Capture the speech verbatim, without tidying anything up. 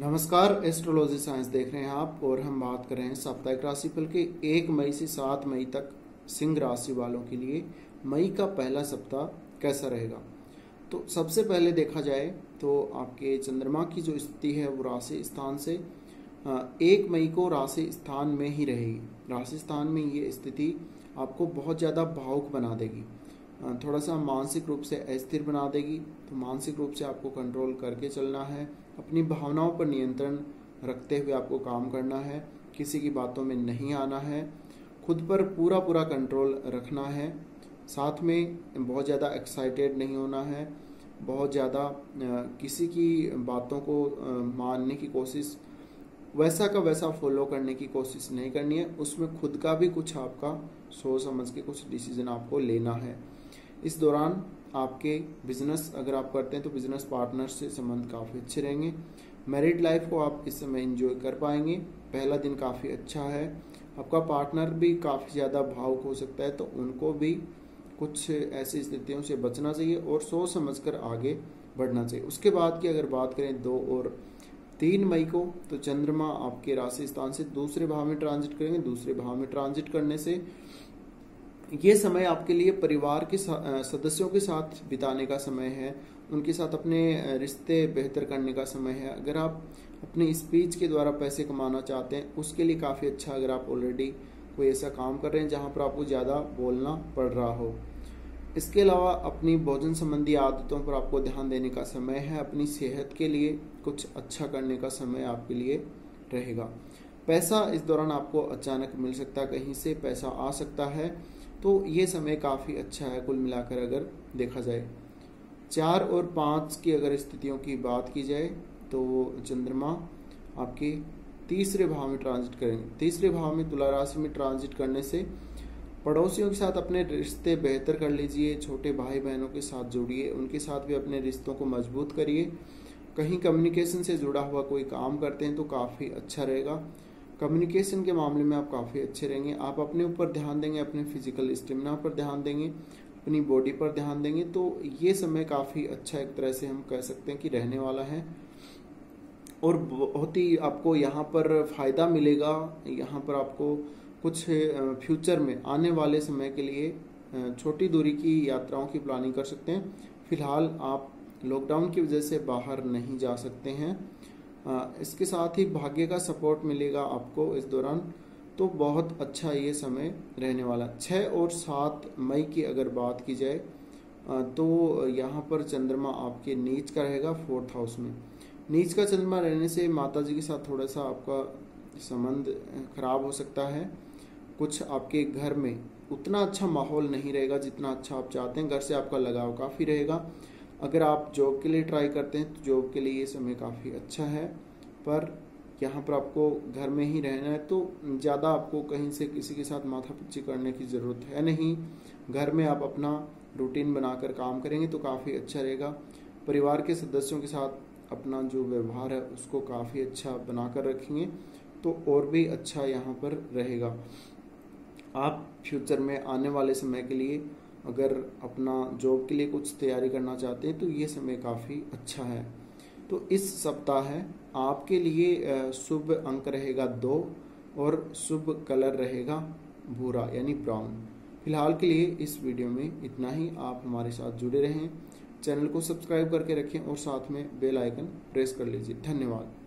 नमस्कार, astrology science देख रहे हैं आप और हम बात कर रहे हैं साप्ताहिक राशिफल के एक मई से सात मई तक सिंह राशि वालों के लिए मई का पहला सप्ताह कैसा रहेगा। तो सबसे पहले देखा जाए तो आपके चंद्रमा की जो स्थिति है वो राशि स्थान से एक मई को राशि स्थान में ही रहेगी। राशि स्थान में ये स्थिति आपको बहुत ज़्यादा भावुक बना देगी, थोड़ा सा मानसिक रूप से अस्थिर बना देगी। तो मानसिक रूप से आपको कंट्रोल करके चलना है, अपनी भावनाओं पर नियंत्रण रखते हुए आपको काम करना है, किसी की बातों में नहीं आना है, खुद पर पूरा पूरा कंट्रोल रखना है। साथ में बहुत ज़्यादा एक्साइटेड नहीं होना है, बहुत ज़्यादा किसी की बातों को मानने की कोशिश, वैसा का वैसा फॉलो करने की कोशिश नहीं करनी है। उसमें खुद का भी कुछ आपका सोच समझ के कुछ डिसीजन आपको लेना है। इस दौरान आपके बिजनेस अगर आप करते हैं तो बिजनेस पार्टनर से संबंध काफ़ी अच्छे रहेंगे। मैरिड लाइफ को आप इस समय एंजॉय कर पाएंगे। पहला दिन काफ़ी अच्छा है। आपका पार्टनर भी काफ़ी ज़्यादा भावुक हो सकता है, तो उनको भी कुछ ऐसी स्थितियों से बचना चाहिए और सोच समझकर आगे बढ़ना चाहिए। उसके बाद की अगर बात करें दो और तीन मई को, तो चंद्रमा आपके राशि स्थान से दूसरे भाव में ट्रांजिट करेंगे। दूसरे भाव में ट्रांजिट करने से ये समय आपके लिए परिवार के सदस्यों के साथ बिताने का समय है, उनके साथ अपने रिश्ते बेहतर करने का समय है। अगर आप अपने स्पीच के द्वारा पैसे कमाना चाहते हैं उसके लिए काफ़ी अच्छा, अगर आप ऑलरेडी कोई ऐसा काम कर रहे हैं जहां पर आपको ज़्यादा बोलना पड़ रहा हो। इसके अलावा अपनी भोजन संबंधी आदतों पर आपको ध्यान देने का समय है। अपनी सेहत के लिए कुछ अच्छा करने का समय आपके लिए रहेगा। पैसा इस दौरान आपको अचानक मिल सकता है, कहीं से पैसा आ सकता है, तो ये समय काफ़ी अच्छा है कुल मिलाकर अगर देखा जाए। चार और पाँच की अगर स्थितियों की बात की जाए तो चंद्रमा आपके तीसरे भाव में ट्रांजिट करेंगे। तीसरे भाव में तुला राशि में ट्रांजिट करने से पड़ोसियों के साथ अपने रिश्ते बेहतर कर लीजिए। छोटे भाई बहनों के साथ जुड़िए, उनके साथ भी अपने रिश्तों को मजबूत करिए। कहीं कम्युनिकेशन से जुड़ा हुआ कोई काम करते हैं तो काफ़ी अच्छा रहेगा। कम्युनिकेशन के मामले में आप काफ़ी अच्छे रहेंगे। आप अपने ऊपर ध्यान देंगे, अपने फिजिकल स्टेमिना पर ध्यान देंगे, अपनी बॉडी पर ध्यान देंगे, तो ये समय काफ़ी अच्छा एक तरह से हम कह सकते हैं कि रहने वाला है और बहुत ही आपको यहाँ पर फ़ायदा मिलेगा। यहाँ पर आपको कुछ फ्यूचर में आने वाले समय के लिए छोटी दूरी की यात्राओं की प्लानिंग कर सकते हैं। फिलहाल आप लॉकडाउन की वजह से बाहर नहीं जा सकते हैं। इसके साथ ही भाग्य का सपोर्ट मिलेगा आपको इस दौरान, तो बहुत अच्छा ये समय रहने वाला। छः और सात मई की अगर बात की जाए तो यहाँ पर चंद्रमा आपके नीच का रहेगा फोर्थ हाउस में। नीच का चंद्रमा रहने से माता जी के साथ थोड़ा सा आपका संबंध खराब हो सकता है। कुछ आपके घर में उतना अच्छा माहौल नहीं रहेगा जितना अच्छा आप चाहते हैं। घर से आपका लगाव काफ़ी रहेगा। अगर आप जॉब के लिए ट्राई करते हैं तो जॉब के लिए ये समय काफ़ी अच्छा है, पर यहाँ पर आपको घर में ही रहना है तो ज़्यादा आपको कहीं से किसी के साथ माथापच्ची करने की ज़रूरत है नहीं। घर में आप अपना रूटीन बनाकर काम करेंगे तो काफ़ी अच्छा रहेगा। परिवार के सदस्यों के साथ अपना जो व्यवहार है उसको काफ़ी अच्छा बनाकर रखेंगे तो और भी अच्छा यहाँ पर रहेगा। आप फ्यूचर में आने वाले समय के लिए अगर अपना जॉब के लिए कुछ तैयारी करना चाहते हैं तो ये समय काफ़ी अच्छा है। तो इस सप्ताह है आपके लिए शुभ अंक रहेगा दो और शुभ कलर रहेगा भूरा यानी ब्राउन। फिलहाल के लिए इस वीडियो में इतना ही। आप हमारे साथ जुड़े रहें, चैनल को सब्सक्राइब करके रखें और साथ में बेल आइकन प्रेस कर लीजिए। धन्यवाद।